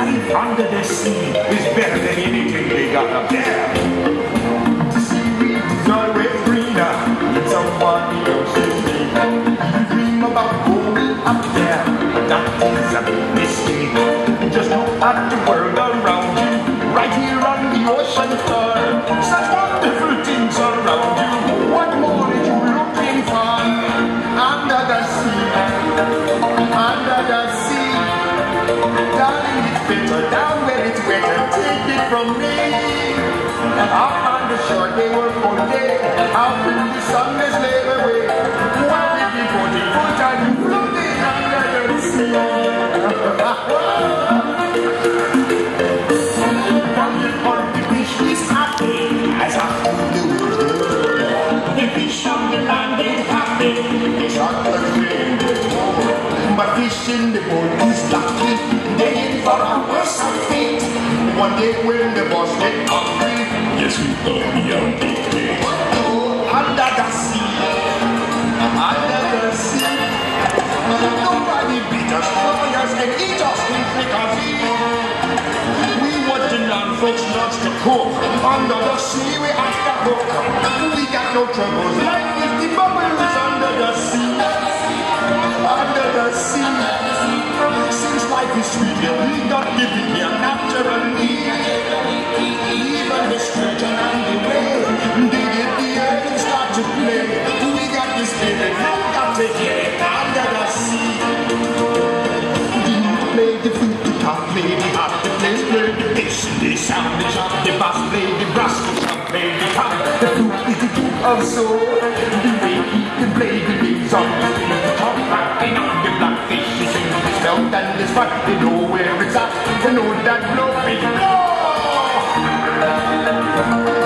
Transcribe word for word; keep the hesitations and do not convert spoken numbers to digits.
Life under the sea is better than anything they got up there. The seaweed is always greener in somebody else's dream. You dream about going up there, but that is a big mistake. Just look at the world around you, right here on the ocean floor. Such wonderful things around you. What more are you looking for? Under the sea, under the sea. Darling, it's better down where it's wetter. Take it from me. Up on the shore they work all day. Out in the sun they slave away. While we be floating foot and you floating under the sea. On the fish is happy as happy the world. The fish on the land is happy. It's not the rain. But fish in the boat is lucky. They in for a worse fate. One day when the boss get hungry, yes, we thought we are dead. Oh, under the sea, under the sea. Nobody beat us, fry us, and eat us in fricassee. We want the land folks loves to cook. Under the sea, we have to hook. We got no troubles. Life is the bubbles under the sea. Under the sea. Since life is sweet, we got giving here naturally. Even the sturgeon and the whale, they get the earth and start to play. We got the spirit, we got to get it under the sea. The play the flute, the top play the harp, the plays play the bass, the sound, the chop, the bass play the brass, the chop play the top. The flute is the flute of soul. The way he can play the games on the top, rocking on the blackfish. And this fight, they know where it's at. They know that blow is blow.